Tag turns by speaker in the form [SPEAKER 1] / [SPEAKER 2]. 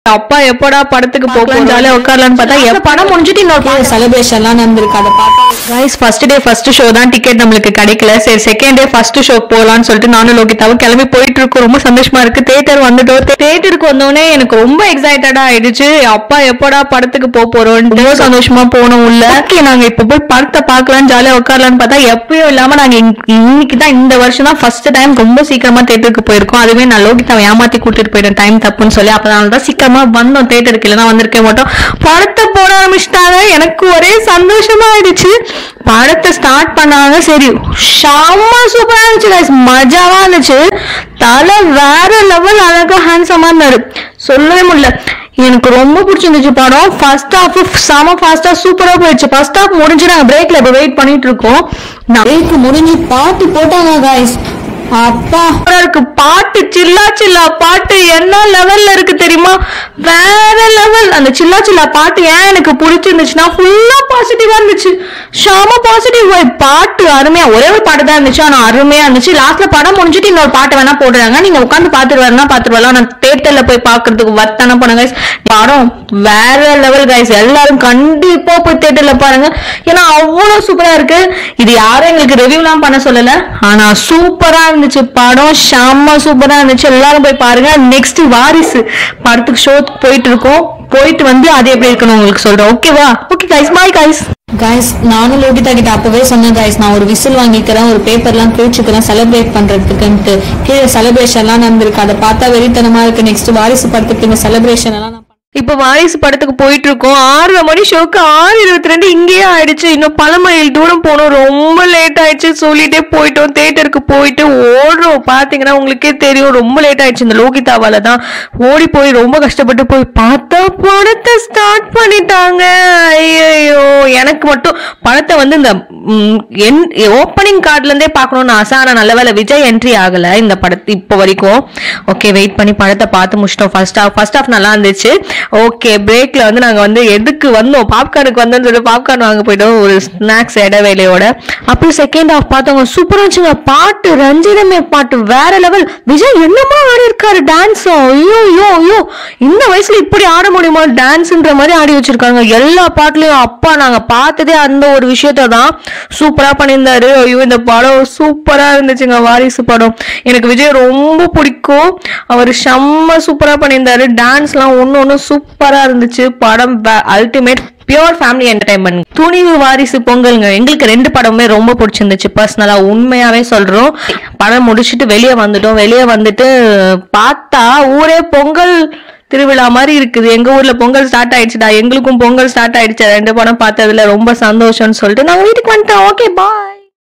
[SPEAKER 1] அப்பா எப்படா படத்துக்கு போகலாம் ஜாலியா உட்காரலான்னு பார்த்தா படம் முடிஞ்சிட்டு இன்னொரு
[SPEAKER 2] செலிப்ரேஷன்லாம் நடந்திருக்கு. அதை பார்த்தா
[SPEAKER 1] guys first day first show தான் டிக்கெட் நம்மளுக்கு கிடைக்கல. சரி செகண்ட் டே ஃபர்ஸ்ட் ஷோ போலான்னு சொல்லிட்டு நானும் லோகிதாவும் கிளம்பி போயிட்டு இருக்கோம். ரொம்ப சந்தோஷமா இருக்கு. தியேட்டர் வந்துட்டோம். தியேட்டருக்கு வந்தோடனே எனக்கு ரொம்ப எக்ஸைட்டடா ஆயிடுச்சு. அப்பா எப்படா படத்துக்கு போறோம் ரொம்ப சந்தோஷமா போனோம் உள்ள. நாங்க இப்ப போய் படத்தை பார்க்கலாம் ஜாலியா உட்காரலான்னு பார்த்தா எப்பயும் இல்லாம நாங்க இன்னைக்கு தான் இந்த வருஷம் தான் ஃபர்ஸ்ட் டைம் ரொம்ப சீக்கிரமா தியேட்டருக்கு போயிருக்கோம். அதுவே நான் லோகிதாவை ஏமாத்தி கூட்டிட்டு போயிட்டேன் டைம் தப்புன்னு சொல்லி. அப்பதான் தான் சீக்கிரமா வந்தோம் தியேட்டருக்கு, இல்லைன்னா வந்திருக்க மாட்டோம். படத்தை போட ஆரம்பிச்சிட்டாங்க. எனக்கு ஒரே சந்தோஷமா ஆயிடுச்சு. படத்தை ஸ்டார்ட் பண்ணாங்க. சரி செம்ம சூப்பரா இருந்துச்சு, மஜாவா இருந்துச்சு. தலை வேற லெவல் அழகா ஹேண்ட்ஸமா இருந்தாரு, சொல்லவே முடியல. எனக்கு ரொம்ப பிடிச்சிருந்துச்சு படம். ஃபர்ஸ்ட் ஹாஃப் செம ஃபாஸ்டா சூப்பரா போயிடுச்சு. ஃபர்ஸ்ட் ஹாஃப் முடிஞ்சு நாங்க பிரேக்ல இப்ப வெயிட் பண்ணிட்டு இருக்கோம்.
[SPEAKER 2] பிரேக் முடிஞ்சு பாட்டு போட்டாங்க गाइस. அப்பா
[SPEAKER 1] இருக்கு பாட்டு, சில்லா சில்லா பாட்டு என்ன லெவல்ல இருக்கு தெரியுமா? வேற லெவல். அந்த சில்லா சில்லா பாட்டு ஏன் எனக்கு பிடிச்சிருந்துச்சுன்னா ஃபுல்லா பாசிட்டிவா இருந்துச்சு. ஷாம பாசிட்டிவ் பாட்டு அருமையா. ஒரே ஒரு பாட்டு தான் இருந்துச்சு, ஆனா அருமையா இருந்துச்சு. லாஸ்ட்ல படம் முடிஞ்சிட்டு இன்னொரு பாட்டு வேணா போடுறாங்க. நீங்க உட்காந்து பாத்துட்டு வரனா பாத்துட்டு வரலாம். நான் தியேட்டர்ல போய் பாக்குறதுக்கு வர்த்தான போன கைஸ். படம் வேற லெவல் கைஸ். எல்லாரும் கண்டிப்பா போய் தியேட்டர்ல பாருங்க, ஏன்னா அவ்வளவு சூப்பரா இருக்கு. இது யாரும் எங்களுக்கு ரிவ்யூ எல்லாம் பண்ண சொல்லல, ஆனா சூப்பரா இருந்துச்சு படம். செம்ம சூப்பரா இருந்துச்சு. எல்லாரும் போய் பாருங்க. நெக்ஸ்ட் வாரிசு படத்துக்கு ஷோக்கு போயிட்டு இருக்கோம். போயிட்டு வந்து அது எப்படி இருக்குன்னு உங்களுக்கு சொல்றேன். ஓகேவா? Okay guys, bye guys.
[SPEAKER 2] Guys நானும் லோகிதா கிட்ட அப்பவே சொன்னேன் गाइस, நான் ஒரு விசில் வாங்கிக்கிறேன், ஒரு பேப்பர்லாம் கிழிச்சுக்கிறேன் செலிப்ரேட் பண்றதுக்குன்ட்டு. கீழே செலிப்ரேஷன்லாம் நடந்திருக்கு. அதை பார்த்தா வெறித்தனமா இருக்கு. நெக்ஸ்ட் வாரிசு படத்துக்கு இந்த செலிப்ரேஷன் எல்லாம்
[SPEAKER 1] இப்ப வாரிசு படத்துக்கு போயிட்டு இருக்கோம். 6:30 மணி ஷோக்கு 6:22 இங்கேயே ஆயிடுச்சு. இன்னும் பல மைல் தூரம் போனோம். ரொம்ப லேட் ஆயிடுச்சு. சொல்லிட்டே போயிட்டோம். தியேட்டருக்கு போயிட்டு ஓடுறோம். பாத்தீங்கன்னா உங்களுக்கே தெரியும் ரொம்ப லேட் ஆயிடுச்சு. இந்த லோகிதாவால தான் ஓடி போய் ரொம்ப கஷ்டப்பட்டு போய் பார்த்தா படத்தை ஸ்டார்ட் பண்ணிட்டாங்க. ஐயோ, எனக்கு மட்டும் படத்தை வந்து இந்த ஓப்பனிங் கார்ட்ல இருந்தே பாக்கணும்னு ஆசை. ஆனா நல்ல வேலை விஜய் என்ட்ரி ஆகல இந்த படத்து இப்போ வரைக்கும். ஓகே வெயிட் பண்ணி படத்தை பார்த்து முடிச்சிட்டோம். ஃபர்ஸ்ட் ஹாஃப் நல்லா இருந்துச்சு. ஓகே பிரேக்ல வந்து நாங்க வந்து எதுக்கு வந்தோம், பாப்கார்னுக்கு வந்தோம்னு சொல்லி பாப்கார்ன் வாங்க போயிட்டோம் ஒரு ஸ்நாக்ஸ் இடைவேளையோட. அப்புறம் செகண்ட் ஹாஃப் பார்த்தவங்க சூப்பரா இருந்துச்சுங்க. பாட்டு ரஞ்சிதமே பாட்டு வேற லெவல். விஜய் என்னமா ஆடி இருக்காரு டான்ஸும். ஐயோ ஐயோ ஐயோ, இந்த வயசுல இப்படி ஆட முடியுமா டான்ஸ்ன்ற மாதிரி ஆடி வச்சிருக்காங்க எல்லா பாட்டுலயும். அப்பா நாங்க பார்த்ததே அந்த ஒரு விஷயத்த தான் சூப்பரா பண்ணியிருந்தாரு. ஐயோ இந்த படம் சூப்பரா இருந்துச்சுங்க. வாரிசு படம் எனக்கு விஜய் ரொம்ப பிடிக்கும். அவர் செம்ம சூப்பரா பண்ணியிருந்தாரு. டான்ஸ் எல்லாம் ஒன்னு சூப்பரா இருந்துச்சு. படம் ultimate pure family entertainment. Thunivu Varisu பொங்கல்ங்க. எங்களுக்கு 2 படமுமே ரொம்ப பிடிச்சிருந்துச்சு பர்சனலா, உண்மையாவே சொல்றோம். படம் முடிச்சுட்டு வெளியே வந்துட்டோம். வெளியே வந்துட்டு பார்த்தா ஊரே பொங்கல் திருவிழா மாதிரி இருக்குது. எங்க ஊர்ல பொங்கல் ஸ்டார்ட் ஆயிடுச்சுடா. எங்களுக்கும் பொங்கல் ஸ்டார்ட் ஆயிடுச்சு. 2 படம் பார்த்ததுல ரொம்ப சந்தோஷம்னு சொல்லிட்டு நாங்க வீட்டுக்கு வந்துட்டோம். ஓகே பாய்.